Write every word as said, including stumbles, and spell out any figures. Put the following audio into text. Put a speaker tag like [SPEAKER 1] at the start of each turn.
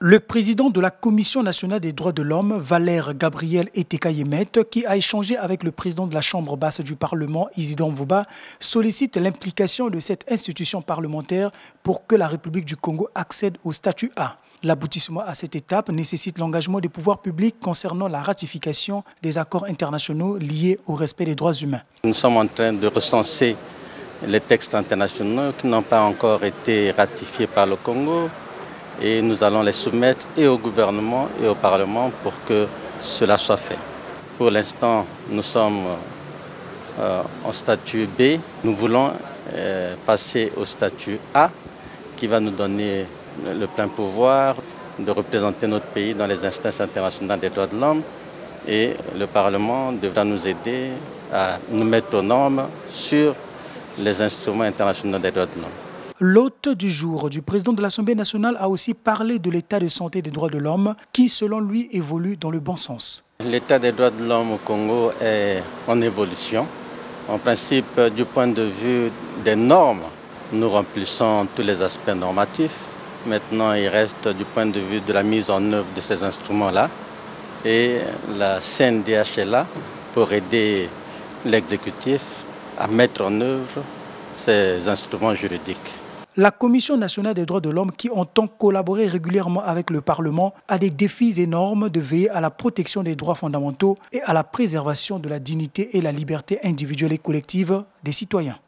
[SPEAKER 1] Le président de la Commission nationale des droits de l'homme, Valère Gabriel Eteka-Yemet, qui a échangé avec le président de la Chambre basse du Parlement, Isidore Mvouba, sollicite l'implication de cette institution parlementaire pour que la République du Congo accède au statut A. L'aboutissement à cette étape nécessite l'engagement des pouvoirs publics concernant la ratification des accords internationaux liés au respect des droits humains.
[SPEAKER 2] Nous sommes en train de recenser les textes internationaux qui n'ont pas encore été ratifiés par le Congo. Et nous allons les soumettre et au gouvernement et au Parlement pour que cela soit fait. Pour l'instant, nous sommes euh, en statut B. Nous voulons euh, passer au statut A qui va nous donner le plein pouvoir de représenter notre pays dans les instances internationales des droits de l'homme. Et le Parlement devra nous aider à nous mettre aux normes sur les instruments internationaux des droits de l'homme.
[SPEAKER 1] L'hôte du jour du président de l'Assemblée nationale a aussi parlé de l'état de santé des droits de l'homme qui, selon lui, évolue dans le bon sens.
[SPEAKER 2] L'état des droits de l'homme au Congo est en évolution. En principe, du point de vue des normes, nous remplissons tous les aspects normatifs. Maintenant, il reste du point de vue de la mise en œuvre de ces instruments-là. Et la C N D H est là pour aider l'exécutif à mettre en œuvre ces instruments juridiques.
[SPEAKER 1] La Commission nationale des droits de l'homme, qui entend collaborer régulièrement avec le Parlement, a des défis énormes de veiller à la protection des droits fondamentaux et à la préservation de la dignité et la liberté individuelle et collective des citoyens.